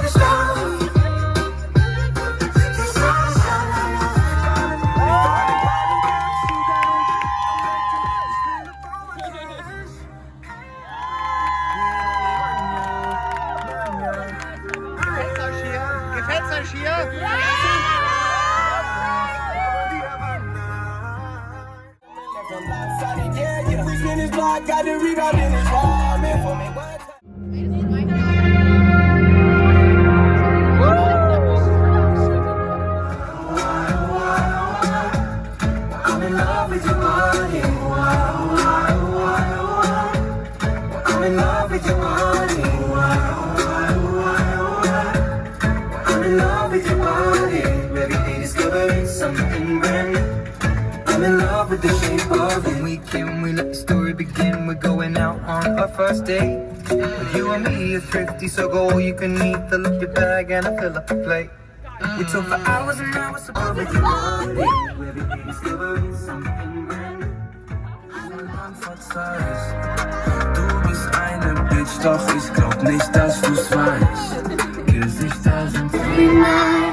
Gefällt's euch hier? Ja! I'm in love with your body. I'm in love with your body. I'm in love with your body. Every day discovering something brand new. I'm in love with the shape of it. Weekend, we let the story begin. We're going out on our first date. You and me are thrifty, so go all you can eat. Fill up your bag and I fill up the plate. We talk for hours and hours about with your body. Every day discovering something brand new. Du bist eine Bitch, doch ich glaub nicht, dass du's weißt. Gesichter sind